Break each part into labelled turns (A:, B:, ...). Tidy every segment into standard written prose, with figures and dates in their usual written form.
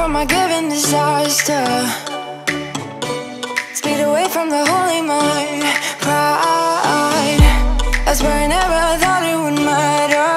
A: from my given disaster. Speed away from the holy mind. Pride, I swear I never thought it would matter.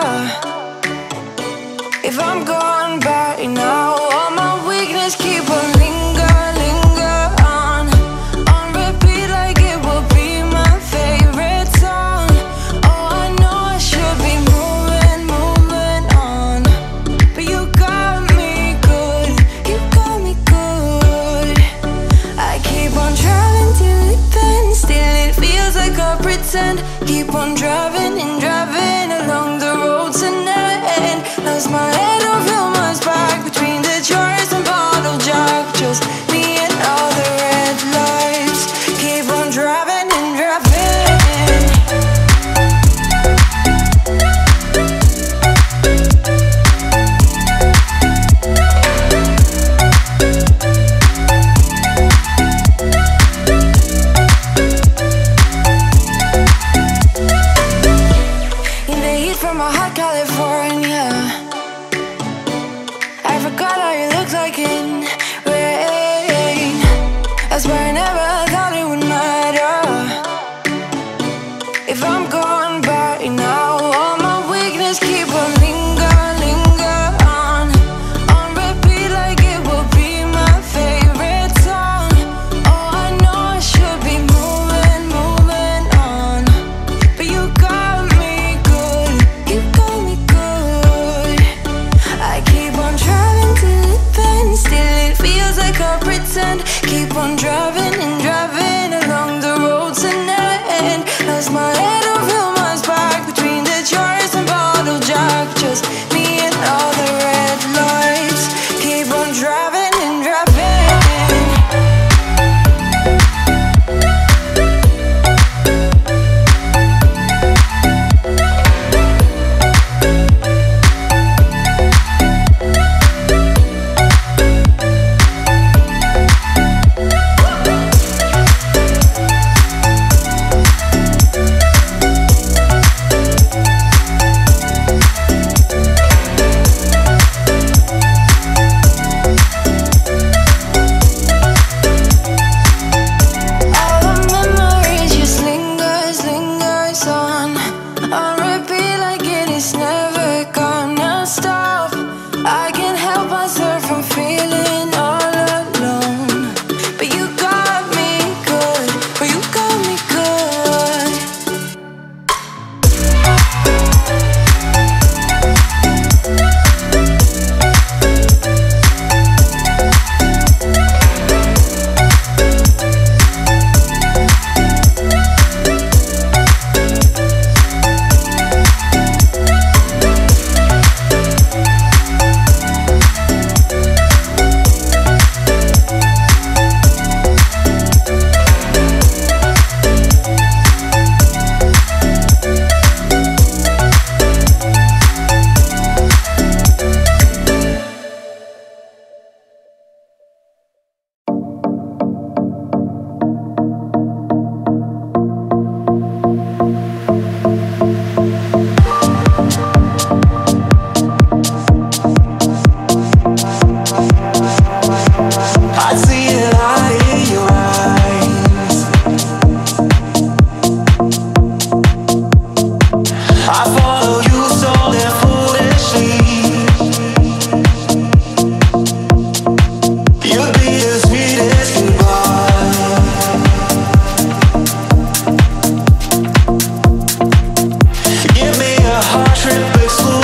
A: If I'm gone by now, all my weakness keep on linger on repeat like it will be my favorite song. Oh, I know I should be moving on, but you got me good, you got me good. I keep on driving till it bends, still it feels like I pretend. Keep on driving and driving along the road to end. Lost my head over my back between the jars and bottle jack. Just me and all the red lights. Keep on driving and driving. In the heat from a hot California, I forgot how you look like in rain. I swear I never thought it would matter. If I'm gone by now, all my weakness keep on linger on repeat like it will be my favorite song. Oh, I know I should be moving on, but you got me good, you got me good. I keep on driving till it bends, still it feels like I pretend. Keep on driving and driving along the road to end. Lost my head over my back between the jars and bottle jack. Just me and all the red lights. Keep on driving and driving. All the memories just lingers on repeat like it is never gonna stop. I can't help myself from feeling all alone, but you got me good, but you got me good.
B: I see the light in your eyes. I follow you so damn foolishly. You'd be the sweetest goodbye. Give me a heart trip exclusive.